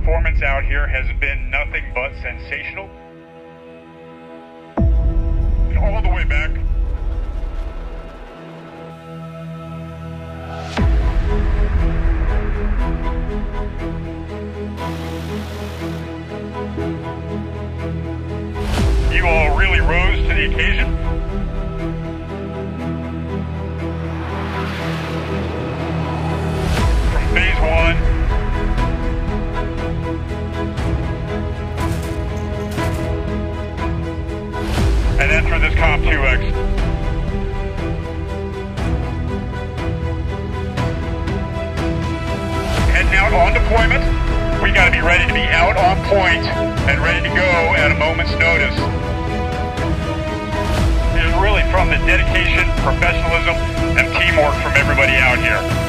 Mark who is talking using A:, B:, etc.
A: performance out here has been nothing but sensational. And all the way back. You all really rose to the occasion. From phase 1. And then through this Comp 2X. Heading out on deployment. We got to be ready to be out on point and ready to go at a moment's notice. It is really from the dedication, professionalism, and teamwork from everybody out here.